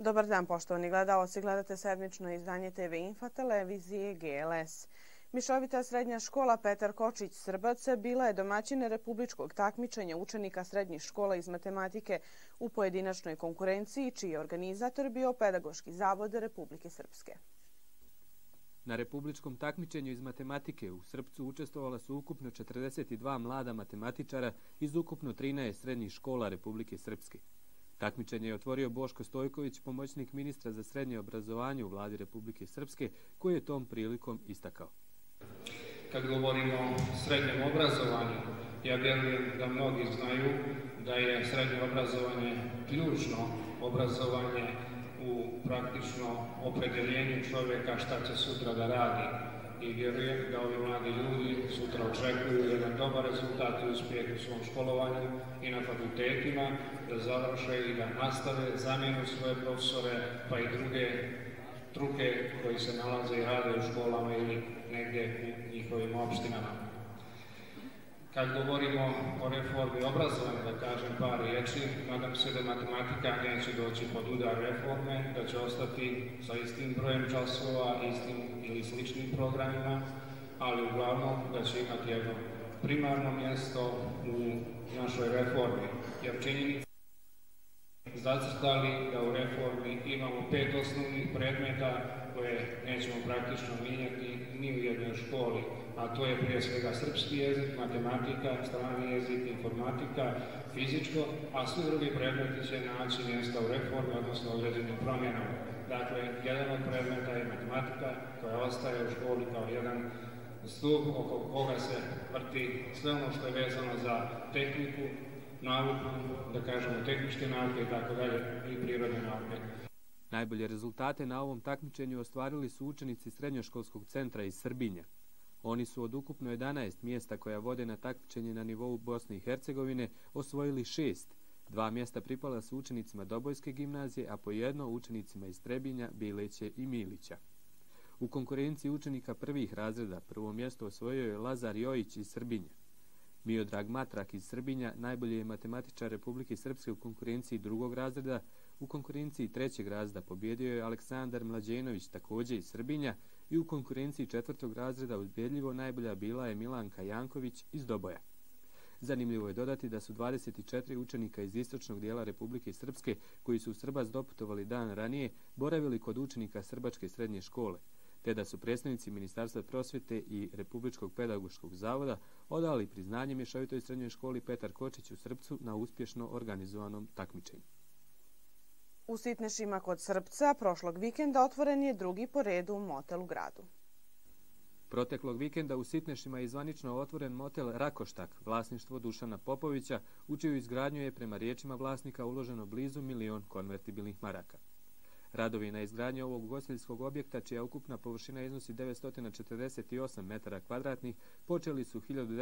Dobar dan, poštovani gledaoci. Gledate sedmično izdanje TV Info televizije GLS. Mišovita srednja škola Petar Kočić Srbac bila je domaćin republičkog takmičenja učenika srednjih škola iz matematike u pojedinačnoj konkurenciji, čiji je organizator bio Pedagoški zavod Republike Srpske. Na republičkom takmičenju iz matematike u Srpcu učestvovala su ukupno 42 mlada matematičara iz ukupno 13 srednjih škola Republike Srpske. Takmičenje je otvorio Boško Stojković, pomoćnik ministra za srednje obrazovanje u vladi Republike Srpske, koji je tom prilikom istakao. Kad govorimo o srednjem obrazovanju, ja vjerujem da mnogi znaju da je srednje obrazovanje ključno obrazovanje u praktično opredjeljenju čovjeka šta će sutra da radi. I vjerujem da ovi mladi ljudi sutra očekuju jedan dobar rezultat i uspjeh u svom školovanju i na fakultetima, da završe i da nastave, zamijenu svoje profesore pa i druge struke koji se nalaze i rade u školama ili negdje u njihovim opštinama. Kad govorimo o reformi obrazovanja, da kažem par riječi, nadam se da matematika neće doći pod udar reforme, da će ostati sa istim brojem časova, istim ili sličnim programima, ali uglavnom da će imati jedno primarno mjesto u našoj reformi. Jer činjenica zacrtali da u reformi imamo 5 osnovnih predmeta koje nećemo praktično mijenjati ni u jednoj školi, a to je prije svega srpski jezik, matematika, strani jezik, informatika, fizičko, a svi drugi predmeti će naći mjesta u reformi, odnosno određenim promjenama. Dakle, jedan od predmeta je matematika koja ostaje u školi kao jedan stup oko koga se vrti sve ono što je vezano za tehniku, nauku, da kažemo tehničke nauke i tako dalje, i prirodne nauke. Najbolje rezultate na ovom takmičenju ostvarili su učenici srednjoškolskog centra iz Srbinja. Oni su od ukupno 11 mjesta koja vode na takmičenje na nivou Bosne i Hercegovine osvojili 6. 2 mjesta pripala su učenicima Dobojske gimnazije, a po jedno učenicima iz Trebinja, Bileće i Milića. U konkurenciji učenika prvih razreda prvo mjesto osvojio je Lazar Jojić iz Srbinja. Miodrag Matrak iz Srbinja najbolji je matematičar Republike Srpske u konkurenciji drugog razreda. U konkurenciji trećeg razreda pobjedio je Aleksandar Mlađenović, također iz Srbinja, i u konkurenciji četvrtog razreda ubjedljivo najbolja bila je Milanka Janković iz Doboja. Zanimljivo je dodati da su 24 učenika iz istočnog dijela Republike Srpske, koji su u Srbac doputovali dan ranije, boravili kod učenika Srbačke srednje škole, te da su predstavnici Ministarstva prosvjete i Republičkog pedagoškog zavoda odali priznanje Mješovitoj srednjoj školi Petar Kočić u Srpcu na uspješno organizovanom takmičenju. U Sitnešima kod Srpca prošlog vikenda otvoren je drugi po redu motel u gradu. Proteklog vikenda u Sitnešima je zvanično otvoren motel Rakoštak, vlasništvo Dušana Popovića, u čiju izgradnju je prema riječima vlasnika uloženo blizu 1 milion konvertibilnih maraka. Radovi na izgradnju ovog ugostiteljskog objekta, čija ukupna površina iznosi 948 metara kvadratnih, počeli su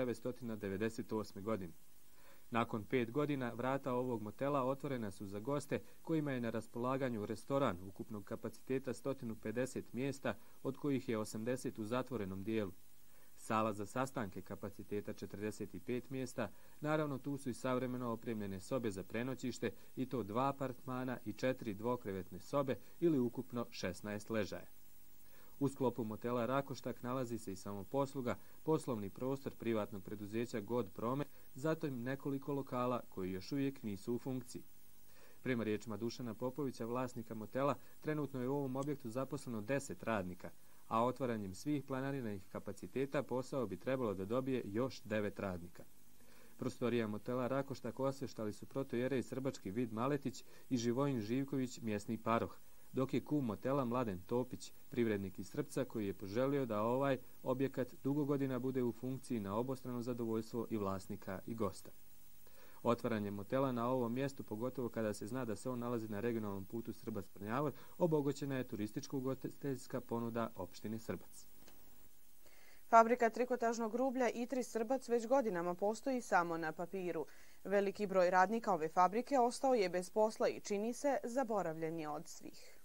1998. godine. Nakon 5 godina vrata ovog motela otvorena su za goste kojima je na raspolaganju restoran ukupnog kapaciteta 150 mjesta, od kojih je 80 u zatvorenom dijelu. Sala za sastanke kapaciteta 45 mjesta, naravno tu su i savremeno opremljene sobe za prenoćište, i to 2 apartmana i 4 dvokrevetne sobe ili ukupno 16 ležaja. U sklopu motela Rakoštak nalazi se i samoposluga, poslovni prostor privatnog preduzeća God Promet, zatim nekoliko lokala koji još uvijek nisu u funkciji. Prema riječima Dušana Popovića, vlasnika motela, trenutno je u ovom objektu zaposleno 10 radnika, a otvaranjem svih planiranih kapaciteta posao bi trebalo da dobije još 9 radnika. Prostorija motela Rakoštak osveštali su protojerej Srbački Vid Maletić i Živojin Živković, mjesni paroh, dok je kum motela Mladen Topić, privrednik iz Srpca, koji je poželio da ovaj objekat dugo godina bude u funkciji na obostrano zadovoljstvo i vlasnika i gosta. Otvaranje motela na ovom mjestu, pogotovo kada se zna da se on nalazi na regionalnom putu Srbac-Prnjavor, obogaćena je turističko-ugostiteljska ponuda opštine Srbac. Fabrika trikotažnog rublja Itris Srbac već godinama postoji samo na papiru. Veliki broj radnika ove fabrike ostao je bez posla i čini se zaboravljen je od svih.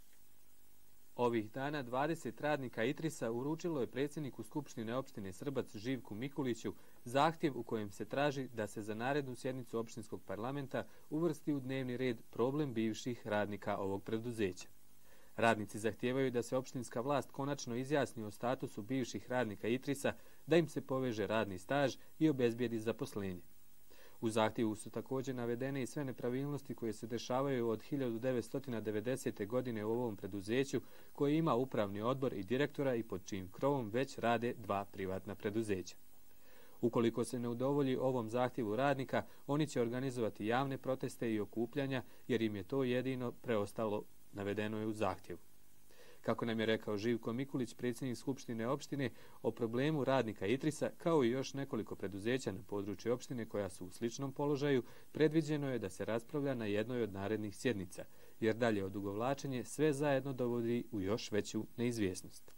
Ovih dana 20 radnika Itrisa uručilo je predsjedniku Skupštine opštine Srbac Živku Mikuliću zahtjev u kojem se traži da se za narednu sjednicu opštinskog parlamenta uvrsti u dnevni red problem bivših radnika ovog preduzeća. Radnici zahtijevaju da se opštinska vlast konačno izjasni o statusu bivših radnika ITRIS-a, da im se poveže radni staž i obezbijedi zaposlenje. U zahtjevu su također navedene i sve nepravilnosti koje se dešavaju od 1990. godine u ovom preduzeću, koje ima upravni odbor i direktora i pod čijim krovom već rade 2 privatna preduzeća. Ukoliko se ne udovolji ovom zahtjevu radnika, oni će organizovati javne proteste i okupljanja, jer im je to jedino preostalo, navedeno je u zahtjevu. Kako nam je rekao Živko Mikulić, predsjednik Skupštine opštine, o problemu radnika ITRIS-a, kao i još nekoliko preduzeća na području opštine koja su u sličnom položaju, predviđeno je da se raspravlja na jednoj od narednih sjednica, jer dalje odugovlačenje sve zajedno dovodi u još veću neizvjesnost.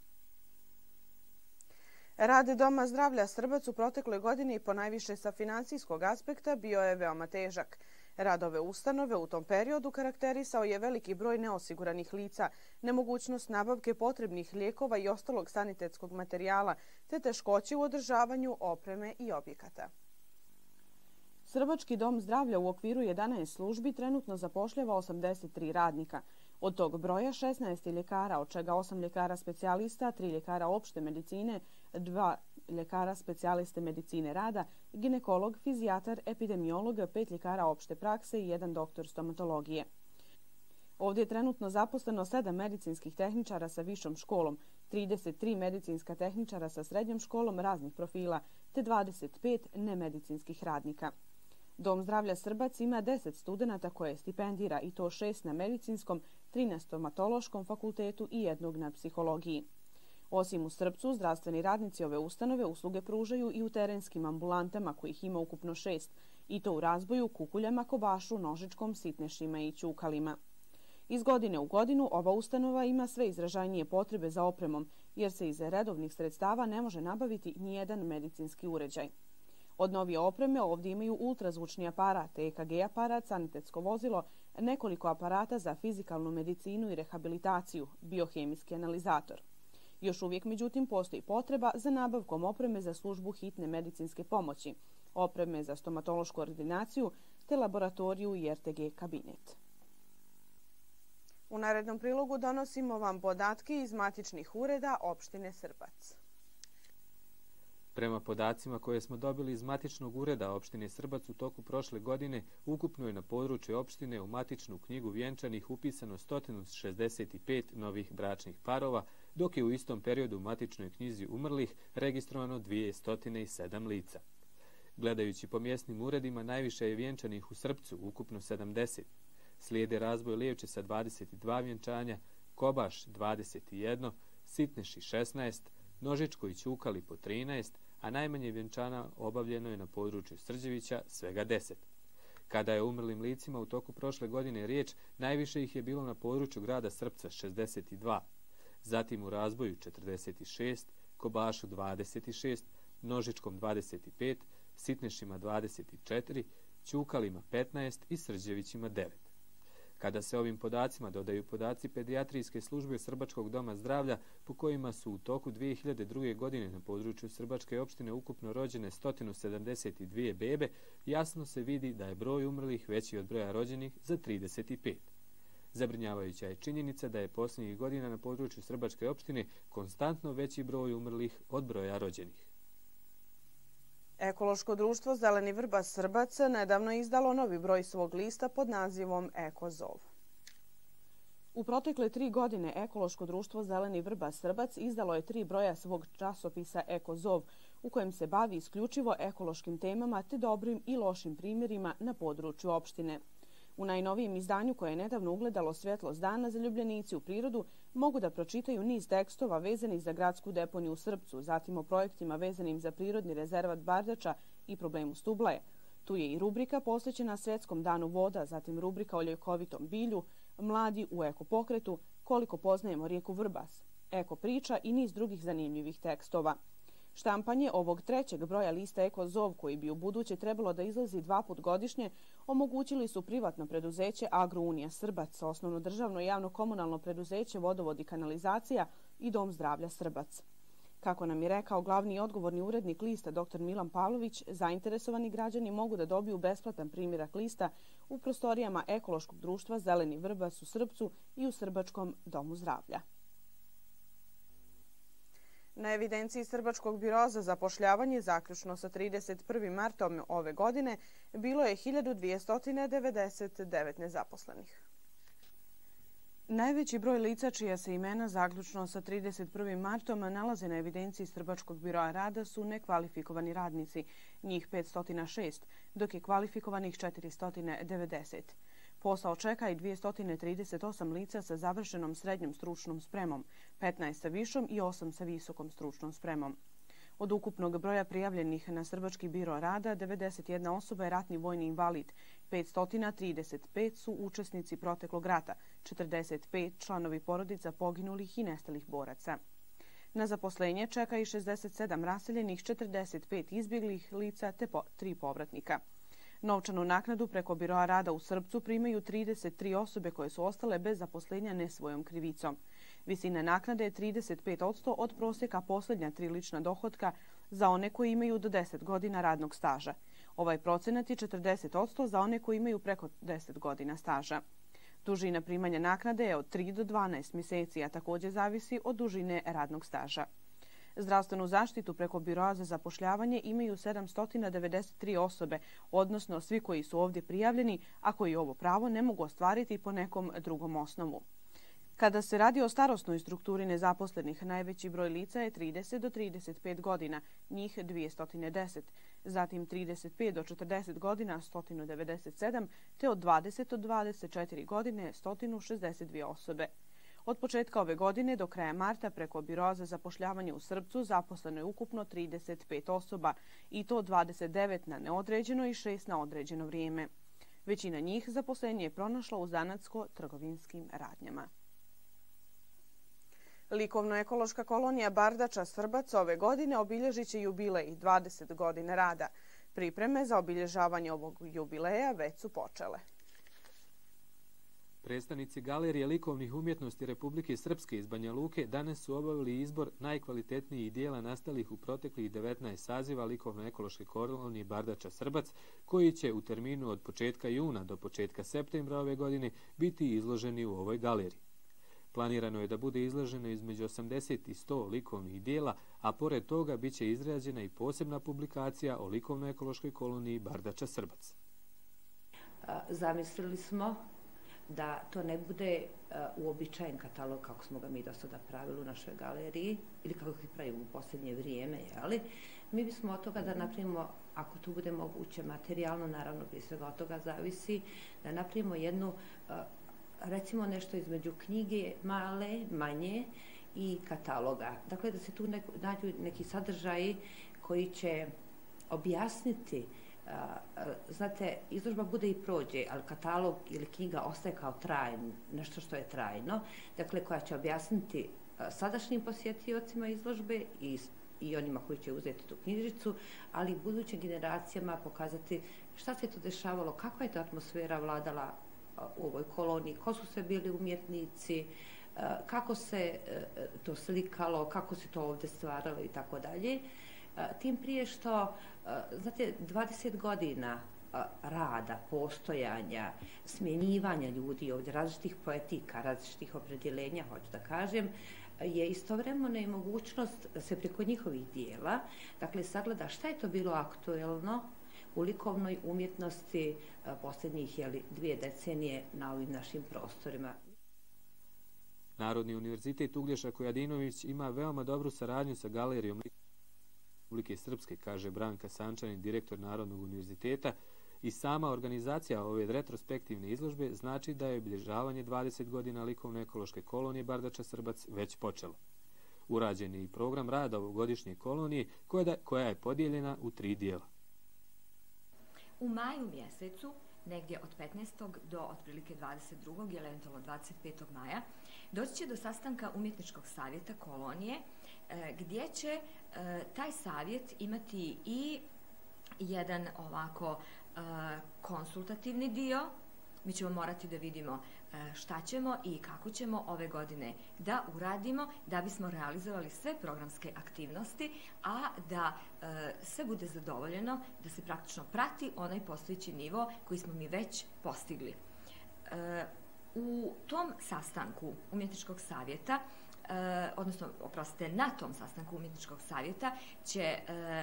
Rad Doma zdravlja Srbac u protekloj godini ponajviše sa financijskog aspekta bio je veoma težak. Rad ove ustanove u tom periodu karakterisao je veliki broj neosiguranih lica, nemogućnost nabavke potrebnih lijekova i ostalog sanitetskog materijala, te teškoće u održavanju opreme i objekata. Srbački dom zdravlja u okviru 11 službi trenutno zapošljava 83 radnika. Od tog broja 16 ljekara, od čega 8 ljekara specijalista, 3 ljekara opšte medicine, 2 ljekara specijaliste medicine rada, ginekolog, fizijatar, epidemiolog, 5 ljekara opšte prakse i 1 doktor stomatologije. Ovdje je trenutno zaposleno 7 medicinskih tehničara sa višom školom, 33 medicinska tehničara sa srednjom školom raznih profila, te 25 nemedicinskih radnika. Dom zdravlja Srbac ima 10 studenata koje stipendira, i to 6 na medicinskom, 3 na stomatološkom fakultetu i 1 na psihologiji. Osim u Srbcu, zdravstveni radnici ove ustanove usluge pružaju i u terenskim ambulantama, kojih ima ukupno 6, i to u Razboju, Kukuljama, Kobašu, Nožičkom, Sitnešima i Ćukalima. Iz godine u godinu ova ustanova ima sve izražajnije potrebe za opremom, jer se iz redovnih sredstava ne može nabaviti nijedan medicinski uređaj. Od novije opreme ovdje imaju ultrazvučni aparat, EKG aparat, sanitetsko vozilo, nekoliko aparata za fizikalnu medicinu i rehabilitaciju, biohemijski analizator. Još uvijek, međutim, postoji potreba za nabavkom opreme za službu hitne medicinske pomoći, opreme za stomatološku ordinaciju te laboratoriju i RTG kabinet. U narednom prilogu donosimo vam podatke iz matičnih ureda opštine Srbac. Prema podacima koje smo dobili iz matičnog ureda opštine Srbac u toku prošle godine, ukupno je na području opštine u matičnu knjigu vjenčanih upisano 165 novih bračnih parova, dok je u istom periodu u matičnoj knjizi umrlih registrovano 207 lica. Gledajući po mjesnim uredima, najviše je vjenčanih u Srbcu, ukupno 70. Slijede Razboj Lijevče sa 22 vjenčanja, Kobaš 21, Sitneši 16, Nožičko i Ćukali po 13, a najmanje vjenčana obavljeno je na području Srđevića, svega 10. Kada je umrlim licima u toku prošle godine riječ, najviše ih je bilo na području grada Srpca 62, zatim u Razboju 46, Kobašu 26, Nožičkom 25, Sitnešima 24, Ćukalima 15 i Srđevićima 9. Kada se ovim podacima dodaju podaci pedijatrijske službe Srbačkog doma zdravlja, po kojima su u toku 2002. godine na području Srbačke opštine ukupno rođene 172 bebe, jasno se vidi da je broj umrlih veći od broja rođenih za 35. Zabrinjavajuća je činjenica da je posljednjih godina na području Srbačke opštine konstantno veći broj umrlih od broja rođenih. Ekološko društvo Zeleni Vrbas Srbac nedavno je izdalo novi broj svog lista pod nazivom Ekozov. U protekle 3 godine Ekološko društvo Zeleni Vrbas Srbac izdalo je 3 broja svog časopisa Ekozov, u kojem se bavi isključivo ekološkim temama te dobrim i lošim primjerima na području opštine. U najnovijem izdanju, koje je nedavno ugledalo svjetlost dana, zaljubljenici u prirodu mogu da pročitaju niz tekstova vezanih za gradsku deponiju u Srbcu, zatim o projektima vezanim za prirodni rezervat Bardača i problemu Stublaje. Tu je i rubrika posvećena Svjetskom danu voda, zatim rubrika o ljekovitom bilju, mladi u ekopokretu, koliko poznajemo rijeku Vrbas, eko priča i niz drugih zanimljivih tekstova. Štampanje ovog 3. broja lista Ekozov, koji bi u buduće trebalo da izlazi 2 puta godišnje, omogućili su privatno preduzeće Agrounija Srbac, osnovno državno javno komunalno preduzeće Vodovod i kanalizacija i Dom zdravlja Srbac. Kako nam je rekao glavni i odgovorni urednik lista dr. Milan Pavlović, zainteresovani građani mogu da dobiju besplatan primjerak lista u prostorijama ekološkog društva Zeleni Vrbas u Srbcu i u Srbačkom domu zdravlja. Na evidenciji Srbačkog biroa za zapošljavanje zaključno sa 31. martom ove godine bilo je 1299 nezaposlenih. Najveći broj lica čija se imena zaključno sa 31. martom nalaze na evidenciji Srbačkog biroa rada su nekvalifikovani radnici, njih 506, dok je kvalifikovanih 490. Posao čeka i 238 lica sa završenom srednjom stručnom spremom, 15 sa višom i 8 sa visokom stručnom spremom. Od ukupnog broja prijavljenih na Srbački biro rada, 91 osoba je ratni vojni invalid, 535 su učesnici proteklog rata, 45 članovi porodica poginulih i nestalih boraca. Na zaposlenje čeka i 67 raseljenih, 45 izbjeglih lica te 3 povratnika. Novčanu naknadu preko biroa rada u Srbcu primaju 33 osobe koje su ostale bez zaposlenja ne svojom krivicom. Visina naknade je 35% od prosjeka posljednja 3 lična dohotka za one koji imaju do 10 godina radnog staža. Ovaj procenat je 40% za one koji imaju preko 10 godina staža. Dužina primanja naknade je od 3 do 12 mjeseci, a također zavisi od dužine radnog staža. Zdravstvenu zaštitu preko biroa za zapošljavanje imaju 793 osobe, odnosno svi koji su ovdje prijavljeni, a koji ovo pravo ne mogu ostvariti po nekom drugom osnovu. Kada se radi o starosnoj strukturi nezaposlenih, najveći broj lica je 30 do 35 godina, njih 210, zatim 35 do 40 godina 197, te od 20 do 24 godine 162 osobe. Od početka ove godine do kraja marta preko biroa za zapošljavanje u Srbcu zaposleno je ukupno 35 osoba i to 29 na neodređeno i 6 na određeno vrijeme. Većina njih zaposlenje je pronašla u zanatsko-trgovinskim radnjama. Likovno-ekološka kolonija Bardača Srbac ove godine obilježit će jubilej 20 godina rada. Pripreme za obilježavanje ovog jubileja već su počele. Predstavnici Galerije likovnih umjetnosti Republike Srpske iz Banja Luke danas su obavili izbor najkvalitetnijih dijela nastalih u proteklih 19 saziva likovno-ekološke kolonije Bardača Srbac, koji će u terminu od početka juna do početka septembra ove godine biti izloženi u ovoj galeriji. Planirano je da bude izloženo između 80 i 100 likovnih dijela, a pored toga bit će izrađena i posebna publikacija o likovno-ekološkoj koloniji Bardača Srbac. Zamislili smo da to ne bude uobičajen katalog kako smo ga mi do sada pravili u našoj galeriji ili kako ih pravimo u posljednje vrijeme, jeli? Mi bismo od toga da napravimo, ako tu bude moguće materijalno, naravno prije svega od toga zavisi, da napravimo jednu, recimo nešto između knjige manje i kataloga. Dakle, da se tu nađu neki sadržaji koji će objasniti. Znate, izložba bude i prođe, ali katalog ili knjiga ostaje kao trajno, nešto što je trajno, dakle koja će objasniti sadašnjim posjetiocima izložbe i onima koji će uzeti tu knjižicu, ali i budućim generacijama pokazati šta se to dešavalo, kakva je to atmosfera vladala u ovoj koloniji, ko su sve bili umjetnici, kako se to slikalo, kako se to ovdje stvaralo i tako dalje. Tim prije što, znate, 20 godina rada, postojanja, smjenjivanja ljudi ovdje, različitih poetika, različitih opredjeljenja, hoću da kažem, je istovremeno i mogućnost da se preko njihovih dijela, dakle, sagleda šta je to bilo aktuelno u likovnoj umjetnosti posljednjih 2 decenije na ovim našim prostorima. Narodni univerzitet Uglješa Kojadinović ima veoma dobru saradnju sa Galerijom Republike Srpske, kaže Branka Sančanin, direktor Narodnog univerziteta, i sama organizacija ove retrospektivne izložbe znači da je obilježavanje 20 godina likovno-ekološke kolonije Bardača Srbac već počelo. Urađen je i program rada ovogodišnje kolonije koja je podijeljena u 3 dijela. U maju mjesecu, negdje od 15. do otprilike 22. ili eventualno 25. maja, doći će do sastanka umjetničkog savjeta kolonije, gdje će taj savjet imati i jedan ovako konsultativni dio mi ćemo morati da vidimo šta ćemo i kako ćemo ove godine da uradimo da bismo realizovali sve programske aktivnosti, a da sve bude zadovoljeno, da se praktično prati onaj postojeći nivo koji smo mi već postigli. U tom sastanku Umjetničkog savjeta, odnosno, oprostite, na tom sastanku Umjetničkog savjeta će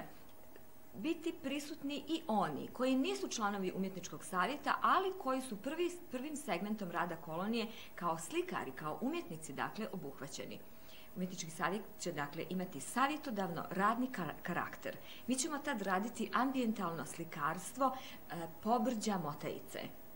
biti prisutni i oni koji nisu članovi Umjetničkog savjeta, ali koji su prvim segmentom rada kolonije kao slikari, kao umjetnici, dakle, obuhvaćeni. Umjetnički savjet će, dakle, imati savjetodavno radni karakter. Mi ćemo tad raditi ambijentalno slikarstvo pobrđa Motajice.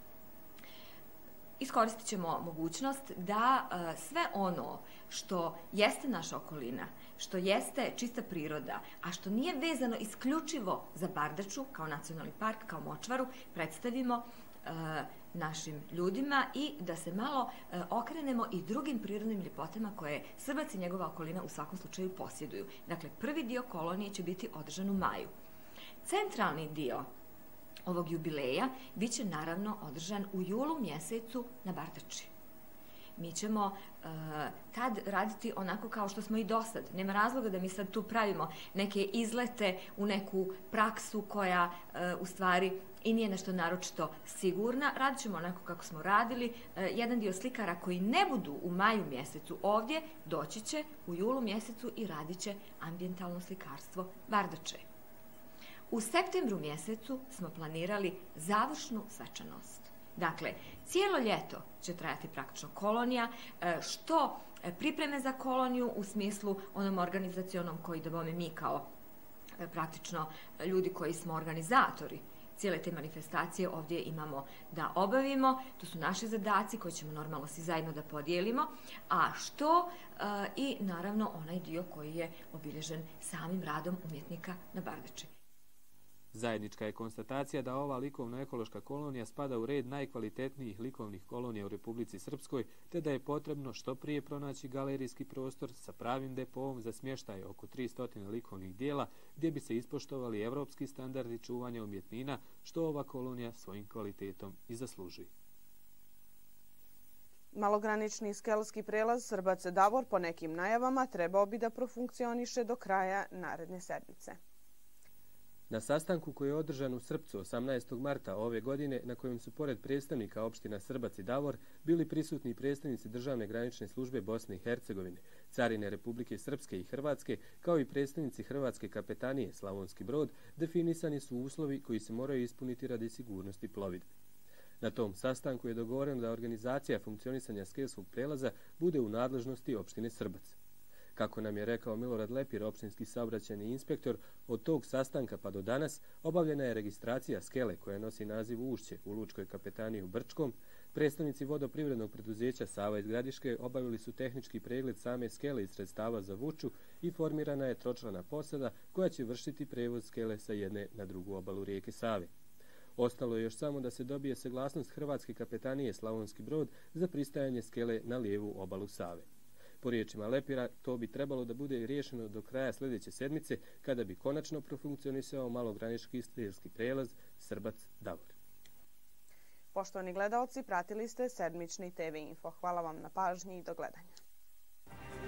Iskoristit ćemo mogućnost da sve ono što jeste naša okolina, što jeste čista priroda, a što nije vezano isključivo za Bardaču kao nacionalni park, kao močvaru, predstavimo našim ljudima i da se malo okrenemo i drugim prirodnim ljepotama koje Srbac i njegova okolina u svakom slučaju posjeduju. Dakle, prvi dio kolonije će biti održan u maju. Centralni dio ovog jubileja bit će naravno održan u julu mjesecu na Bardači. Mi ćemo tad raditi onako kao što smo i dosad. Nema razloga da mi sad tu pravimo neke izlete u neku praksu koja u stvari i nije nešto naročito sigurna. Radit ćemo onako kako smo radili. Jedan dio slikara koji ne budu u maju mjesecu ovdje, doći će u julu mjesecu i radit će ambijentalno slikarstvo Bardače. U septembru mjesecu smo planirali završnu svečanost. Dakle, cijelo ljeto će trajati praktično kolonija, što pripreme za koloniju u smislu onom organizacionom koji da bome mi kao praktično ljudi koji smo organizatori cijele te manifestacije ovdje imamo da obavimo. To su naši zadaci koje ćemo normalno svi zajedno da podijelimo, a što i naravno onaj dio koji je obilježen samim radom umjetnika na Bardači. Zajednička je konstatacija da ova likovno-ekološka kolonija spada u red najkvalitetnijih likovnih kolonija u Republici Srpskoj, te da je potrebno što prije pronaći galerijski prostor sa pravim depoom za smještaj oko 300 likovnih dijela, gdje bi se ispoštovali evropski standardi čuvanja umjetnina, što ova kolonija svojim kvalitetom i zaslužuje. Malogranični skelski prelaz Srbac-Davor po nekim najavama trebao bi da profunkcioniše do kraja naredne sedmice. Na sastanku koji je održan u Srpcu 18. marta ove godine, na kojem su pored predstavnika opština Srbac i Davor bili prisutni predstavnici Državne granične službe Bosne i Hercegovine, Carine Republike Srpske i Hrvatske, kao i predstavnici Hrvatske kapetanije Slavonski Brod, definisani su uslovi koji se moraju ispuniti radi sigurnosti plovidbe. Na tom sastanku je dogovoreno da organizacija funkcionisanja skelskog prelaza bude u nadležnosti opštine Srbac. Kako nam je rekao Milorad Lepir, opštinski saobraćajni inspektor, od tog sastanka pa do danas obavljena je registracija skele koja nosi naziv Ušće u Lučkoj kapetaniji u Brčkom. Predstavnici vodoprivrednog preduzeća Sava iz Gradiške obavili su tehnički pregled same skele i sredstava za vuču i formirana je tročlana posada koja će vršiti prevoz skele sa jedne na drugu obalu rijeke Save. Ostalo je još samo da se dobije saglasnost Hrvatske kapetanije Slavonski Brod za pristajanje skele na lijevu obalu Save. Po riječima Lepira, to bi trebalo da bude riješeno do kraja sljedeće sedmice, kada bi konačno profunkcionisao malogranični skelski prelaz Srbac-Davor. Poštovani gledaoci, pratili ste sedmični TV Info. Hvala vam na pažnji i do gledanja.